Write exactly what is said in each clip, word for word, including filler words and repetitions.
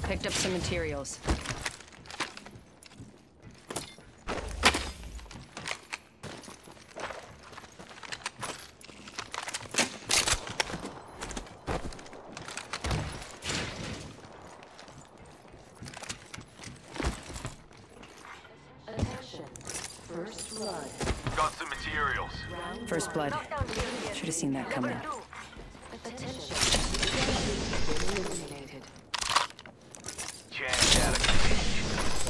Picked up some materials. Attention. First blood. Got some materials. First blood. Should have seen that coming. Attention. Eliminated. Jammed out of contention.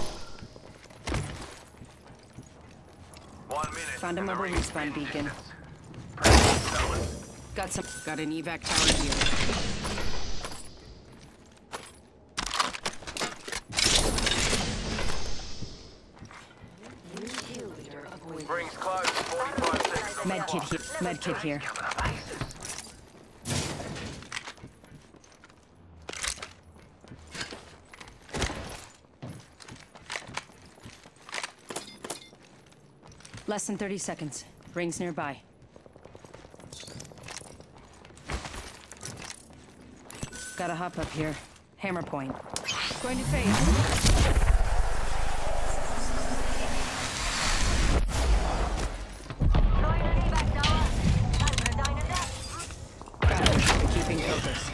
One minute. Found a and the mobile ring's respawn in beacon. distance. Press it, fellas. Got some. Got an evac tower here. New kill leader avoided. Rings close. forty-five seconds on the Medkit clock. here. Medkit here. Cover the bases. Less than thirty seconds. Rings nearby. Gotta hop up here. Hammer point. Going to fade. Got it. Keeping focus.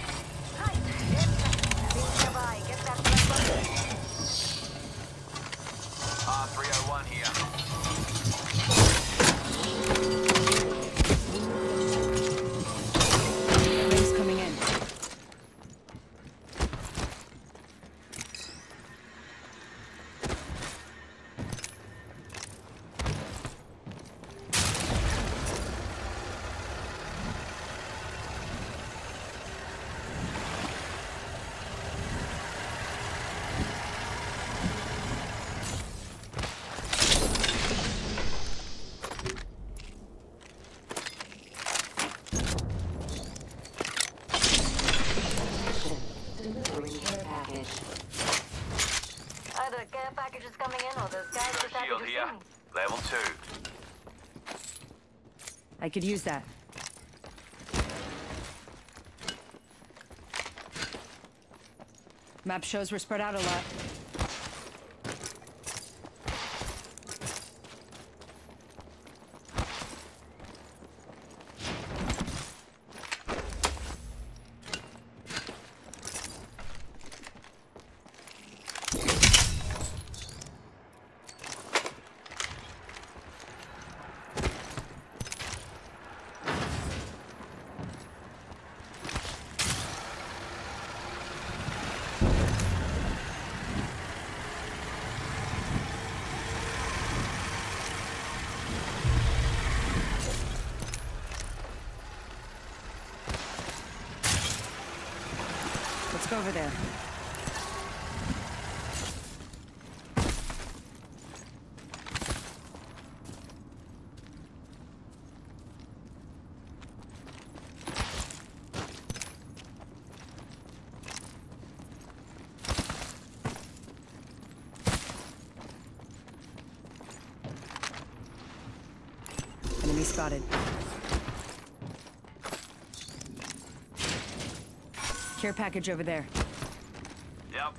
R three oh one here. Rings coming in. Delivering care package. Either a care package is coming in or those guys just happy Shield to here. see me. Level two. I could use that. Map shows we're spread out a lot. Let's go over there. Enemy spotted. Care package over there. Yep.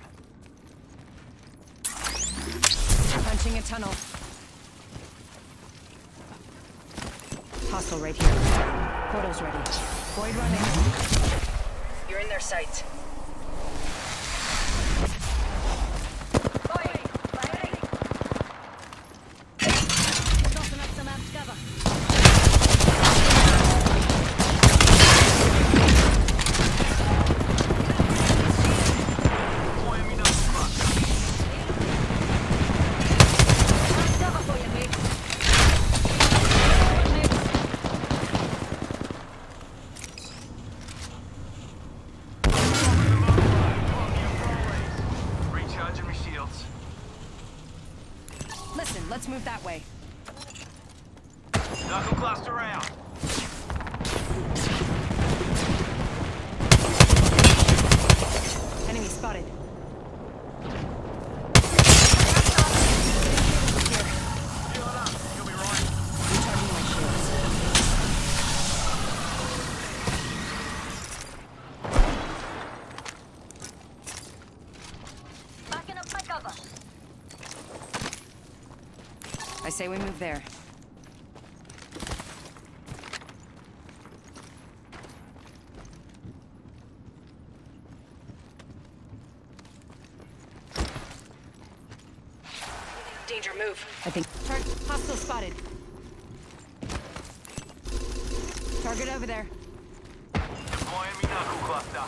Punching a tunnel. Hostile right here. Photos ready. Void running. You're in their sights. say we move there. Danger, move. I think. Target hostile spotted. Target over there. Deploying me knuckle cluster.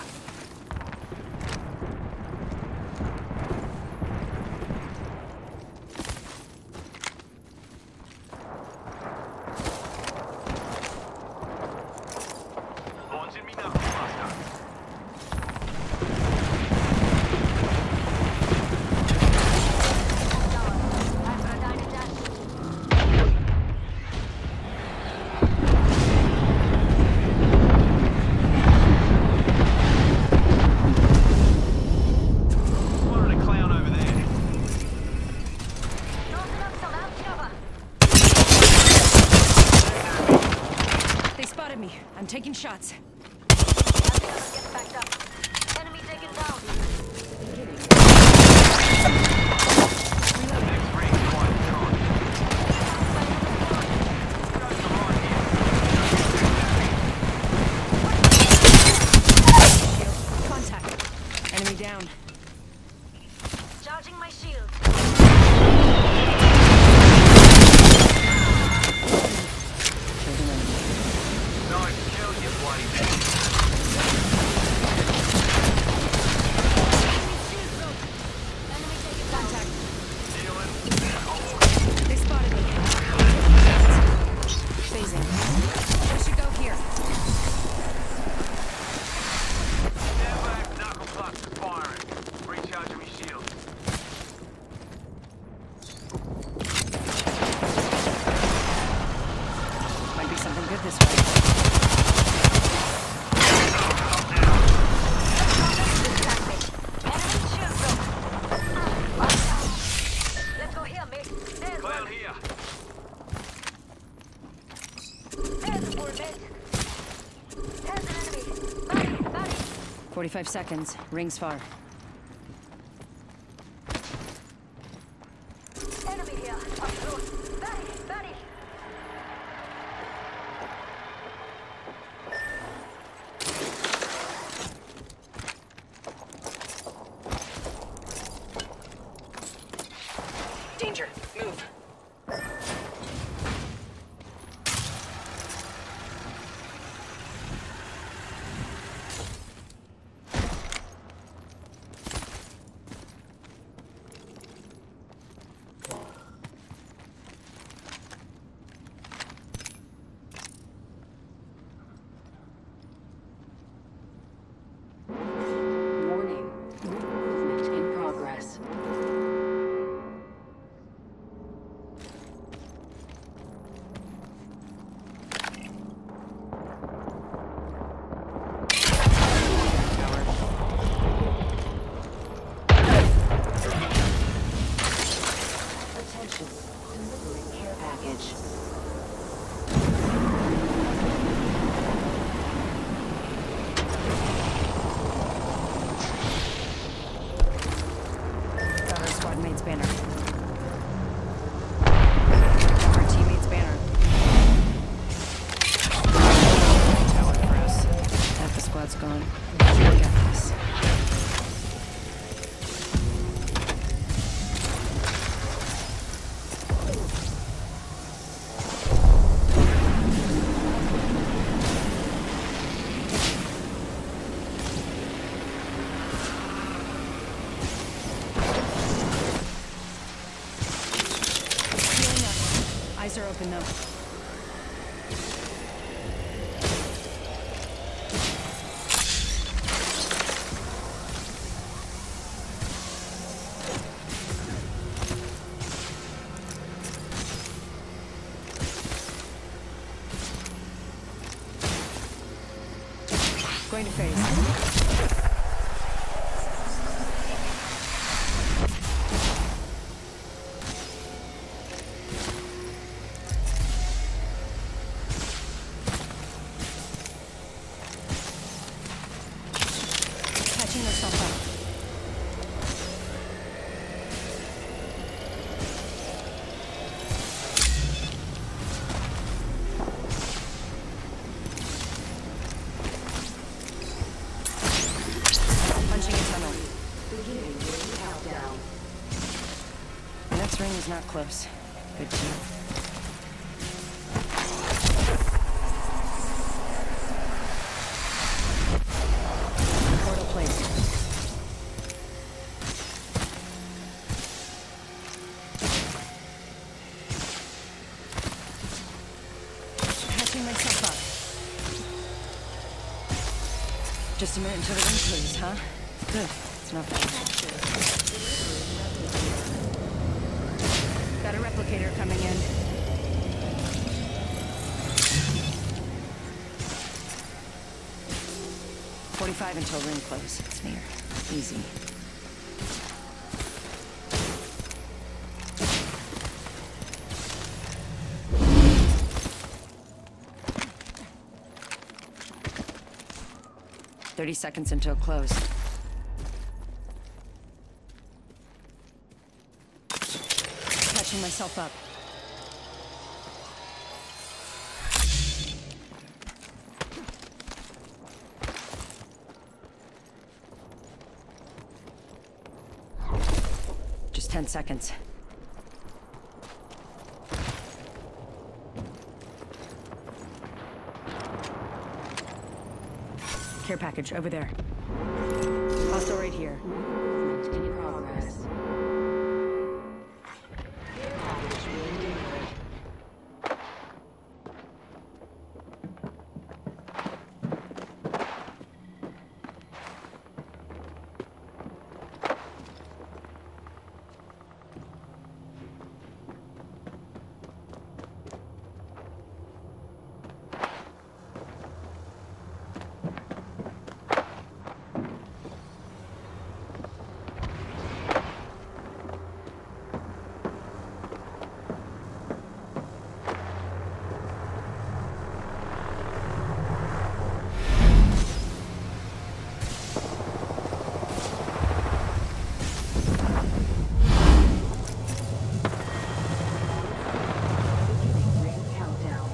Launching me knuckle cluster. Time for a dine and dash. Spotted a clown over there. Tossing up some out cover. They spotted me. I'm taking shots. Get backed up. Enemy taken down. Next ring's quite strong. Goes to right here. Contact. Enemy down. Charging my shield. Killed an enemy. Nice kill, you bloody bitch. Enemy taken down. Contact. Healing. They spotted me. Phasing. We should go here. Stand back, knuckle cluster firing. Recharging me shield. Might be something good this way. Enemy shield broke. Let's go here, mate. There's Clown one. here. There's a poor mate. There's an enemy. Buddy, buddy. forty-five seconds. Rings far. Enemy here. Up close. Buddy, buddy. Danger, move. Warning. Movement in progress. Attention. Delivering care package. Got our squad mate's banner. Our teammate's banner. Tower for us. Half the squad's gone. We got this. Healing up. Eyes are open though. Going to phase. Catching yourself up. Ring's not close. Good too. Portal placed. Patching myself up. Just a minute until the ring closes, huh? Good. It's not bad. Got a replicator coming in. Forty-five until ring close. It's near. Easy. Thirty seconds until close. Catching myself up. Just ten seconds. Care package over there. Hostile right here. Movement in progress. Care package being delivered. Ring countdown.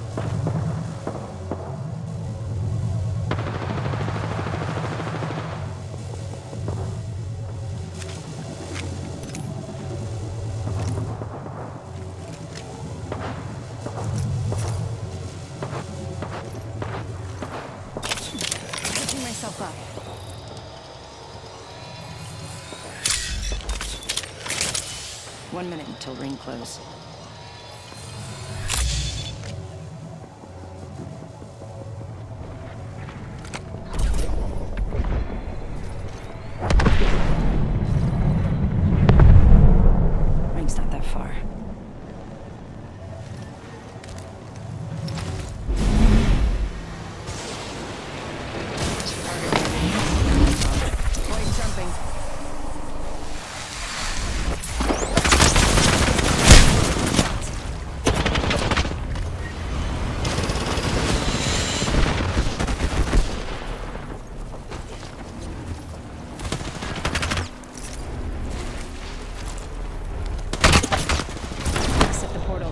Catching myself up. One minute until ring close. Ring's not that far. Void jumping. Exit the portal.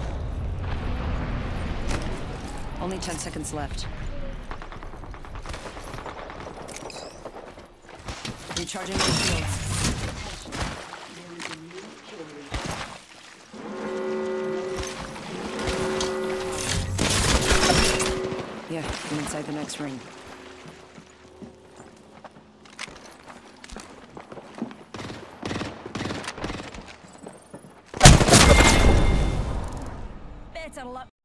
Only ten seconds left. Recharging my shields. There is a new kill leader. Yeah, I'm inside the next ring. It's a lot.